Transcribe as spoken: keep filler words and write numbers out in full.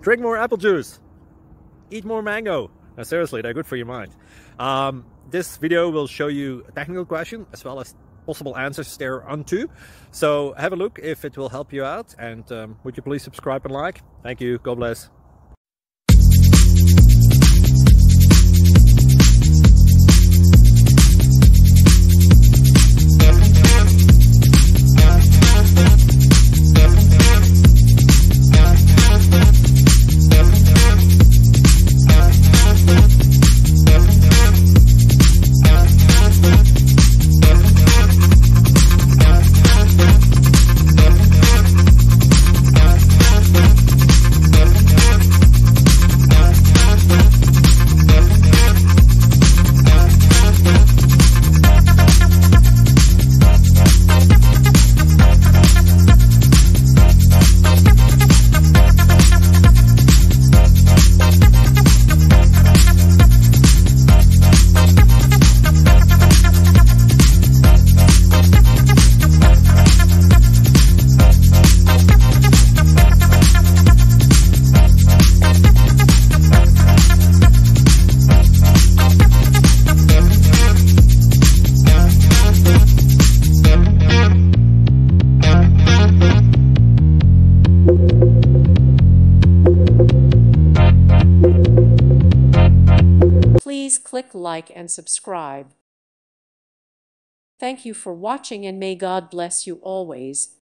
Drink more apple juice. Eat more mango. Now, seriously, they're good for your mind. Um, this video will show you a technical question as well as possible answers thereunto. So have a look if it will help you out. And um, would you please subscribe and like? Thank you. God bless. Please click like and subscribe. Thank you for watching and may God bless you always.